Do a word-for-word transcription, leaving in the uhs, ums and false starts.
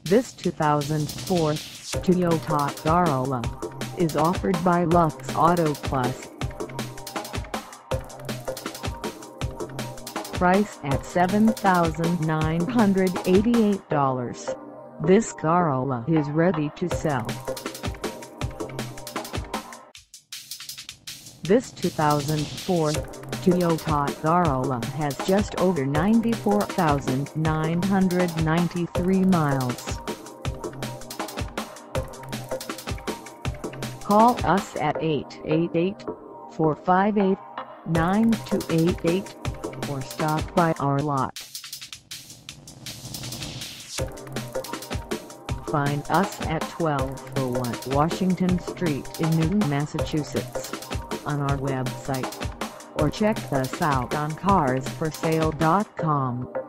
This two thousand four Toyota Corolla is offered by Lux Auto Plus. Price at seven thousand nine hundred eighty-eight dollars. This Corolla is ready to sell. This two thousand four Toyota Corolla has just over ninety-four thousand nine hundred ninety-three miles. Call us at eight eight eight, four five eight, nine two eight eight or stop by our lot. Find us at twelve oh one Washington Street in Newton, Massachusetts, on our website, or check us out on cars for sale dot com.